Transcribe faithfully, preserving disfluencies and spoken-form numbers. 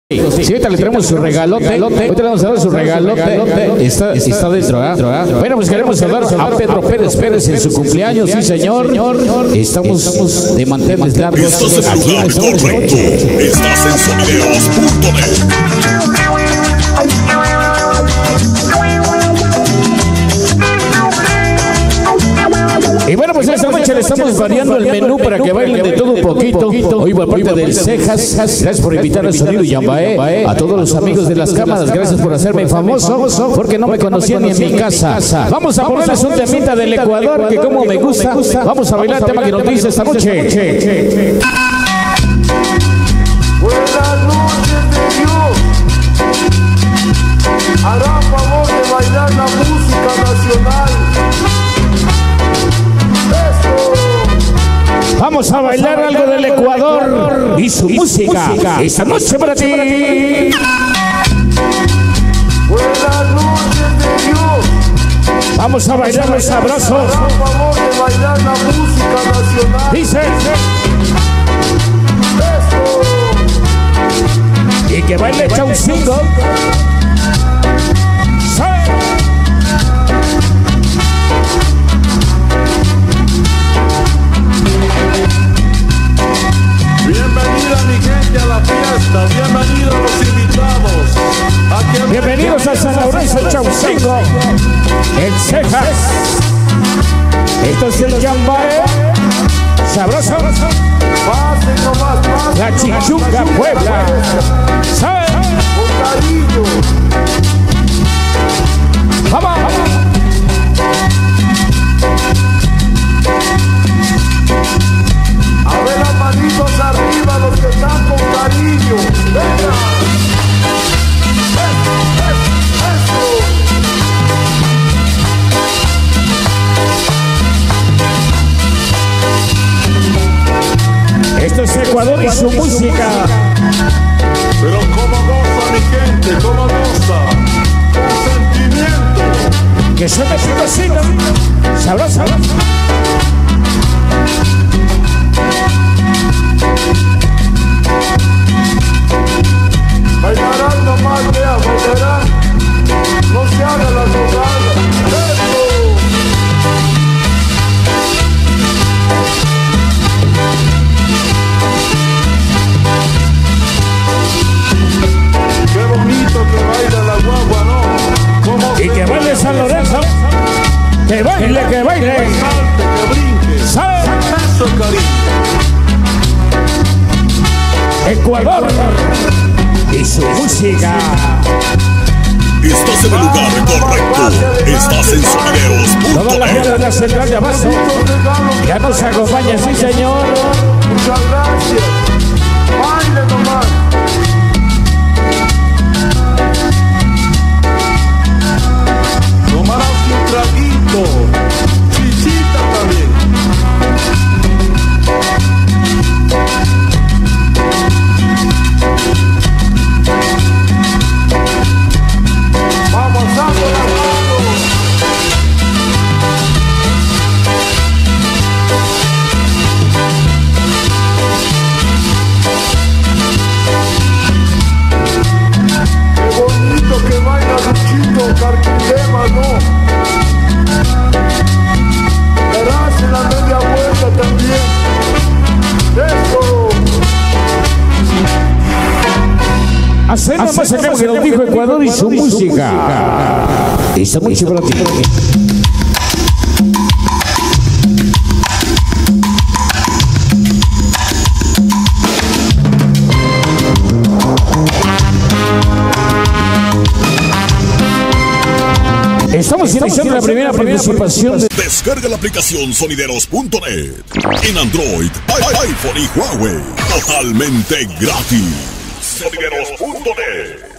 Si ahorita le traemos su regalote, ahorita le vamos a dar su regalote, está, está dentro, ¿eh? Bueno, pues queremos saludar a Pedro Pérez Pérez en su cumpleaños, sí señor. Estamos de manteles largos. Estás en el lugar correcto. Estás en sonideros punto net. Y bueno, pues esta noche le estamos variando el menú para que bailen de todo un poquito. Hoy por parte del Cejas, gracias por invitar al Sonido Yambae. A todos los amigos de las cámaras, gracias por hacerme famoso, porque no me conocían ni en mi casa. Vamos a ponerles un temita del Ecuador que como me gusta. Vamos a bailar el tema que nos dice esta noche. Buenas noches de Dios. Hará favor de bailar la música nacional. Vamos a bailar algo del Ecuador y su música esta noche para ti. Buenas noches de Dios. Vamos a bailar los sabrosos. Hará favor de bailar la música nacional. Dice. Y que baile Chaucingo. Bienvenida mi gente a la fiesta, bienvenidos los invitados. Aquí Bienvenidos a San Laurencio Chaucingo, el Cejas. Esto es el Yambae, sabroso. pasen nomás, pasen La nomás, Chichunga Puebla. ¿Sabe? con cariño. Vamos. A ver las manitos arriba, los que están con cariño. Venga. Esto es Ecuador y su música. Pero como goza mi gente, como goza. Con sentimiento. Que suene picosito. Sabroso. Bailarán nomás, vea, bailarán. No se haga la jugada. ¡Eso! Qué bonito que baila la guagua, ¿no? Como Y que baile San Lorenzo. Que baile, que baile. Que salte, que brinque. ¿Sabe? Eso, cariño. Ecuador y su música. Estás en el lugar correcto. Estás en sonideros Toda punto la gente de la net. central de abajo ya nos acompaña, sí señor. Muchas gracias. Baile nomás. Tomarás un traguito. Chichita también. Vamos a las manos. Qué bonito que baila Luchito Carquilema, ¿no? Verás en la media vuelta también. Eso. Hacemos más acá que nos dijo Ecuador y su música. Está muy chévere. Estamos iniciando la primera participación de... Descarga la aplicación sonideros punto net en Android, i- iPhone y Huawei. Totalmente gratis. sonideros punto net.